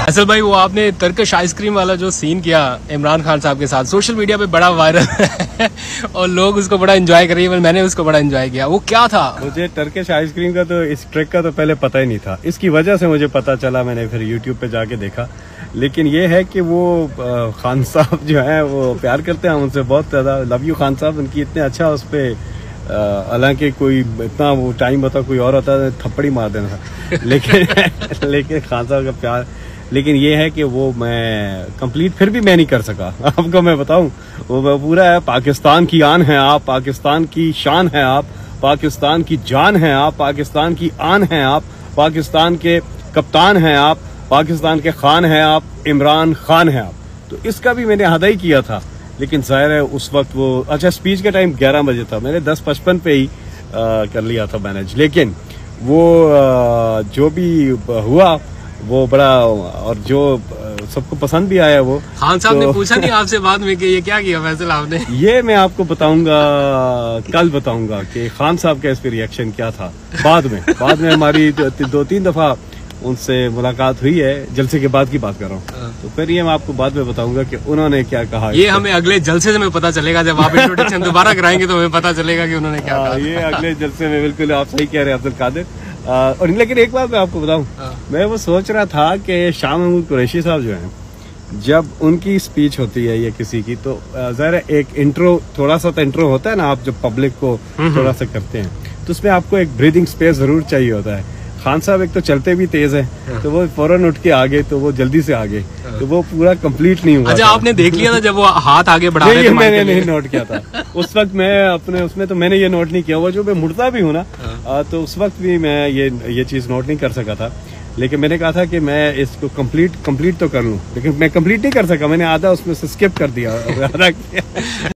असल भाई वो आपने टर्किश आइसक्रीम वाला जो सीन किया इमरान खान साहब के साथ सोशल मीडिया पे बड़ा वायरल है और लोग उसको बड़ा एंजॉय कर रही है। मैंने उसको बड़ा एंजॉय किया। वो क्या था? मुझे टर्किश आइसक्रीम का तो इस ट्रिक का तो पहले पता ही नहीं था। इसकी वजह से मुझे पता चला, मैंने फिर यूट्यूब पे जाके देखा। लेकिन ये है कि वो खान साहब जो है वो प्यार करते हैं उनसे बहुत ज्यादा। लव यू खान साहब। उनकी इतने अच्छा उस पर, हालांकि कोई इतना वो टाइम बता कोई और होता है थप्पड़ी मार देना था लेकिन खान साहब का प्यार। लेकिन ये है कि वो मैं कंप्लीट फिर भी मैं नहीं कर सका। आपको मैं बताऊं, वो पूरा है पाकिस्तान की आन है आप, पाकिस्तान की शान है आप, पाकिस्तान की जान है आप, पाकिस्तान की आन है आप, पाकिस्तान के कप्तान हैं आप, पाकिस्तान के खान हैं आप, इमरान खान हैं आप। तो इसका भी मैंने अदा ही किया था। लेकिन जाहिर है उस वक्त वो अच्छा स्पीच का टाइम 11 बजे था, मैंने 10:55 पे ही कर लिया था मैनेज। लेकिन वो जो भी हुआ वो बड़ा, और जो सबको पसंद भी आया वो। खान साहब ने पूछा नहीं आपसे बाद में कि ये क्या किया फैसला आपने? ये मैं आपको बताऊंगा, कल बताऊंगा कि खान साहब का इस पे रिएक्शन क्या था। बाद में हमारी 2-3 दफा उनसे मुलाकात हुई है, जलसे के बाद की बात कर रहा हूँ। तो फिर ये मैं आपको बाद में बताऊंगा कि उन्होंने क्या कहा। ये हमें अगले जलसे से में पता चलेगा, जब आप इंट्रोडक्शन दोबारा कराएंगे तो हमें पता चलेगा कि उन्होंने क्या कहा। ये अगले जलसे में, बिल्कुल आप सही कह रहे हैं अब्दुल कादिर। और लेकिन एक बात मैं आपको बताऊं, मैं वो सोच रहा था कि शाह महमूद कुरैशी साहब जो हैं, जब उनकी स्पीच होती है या किसी की, तो ज़रा एक इंट्रो, थोड़ा सा तो इंट्रो होता है ना, आप जब पब्लिक को थोड़ा सा करते हैं तो उसमें आपको एक ब्रीदिंग स्पेस जरूर चाहिए होता है। खान साहब एक तो चलते भी तेज हैं, तो वो फौरन उठ के आगे, तो वो जल्दी से आगे, तो वो पूरा कंप्लीट नहीं हुआ। अच्छा, आपने देख लिया था जब वो हाथ आगे बढ़ा रहे थे? मैंने नहीं नोट किया था उस वक्त। मैं अपने उसमें तो मैंने ये नोट नहीं किया। वो जो मैं मुड़ता भी हूँ ना, तो उस वक्त भी मैं ये चीज नोट नहीं कर सका था। लेकिन मैंने कहा था कि मैं इसको कंप्लीट तो कर लूं, लेकिन मैं कंप्लीट नहीं कर सका। मैंने आधा उसमें से स्किप कर दिया, आधा किया।